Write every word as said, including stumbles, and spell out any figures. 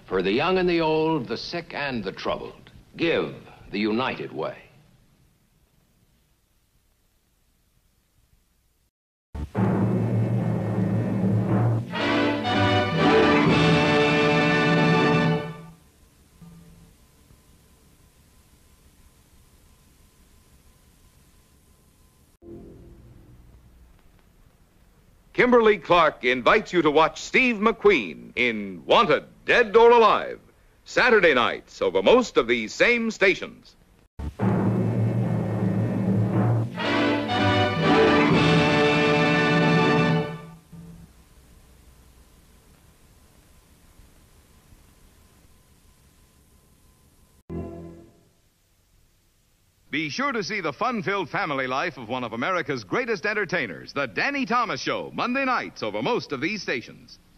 For the young and the old, the sick and the troubled. Give the United Way. Kimberly Clark invites you to watch Steve McQueen in Wanted, Dead or Alive, Saturday nights over most of these same stations. Be sure to see the fun-filled family life of one of America's greatest entertainers, The Danny Thomas Show, Monday nights over most of these stations.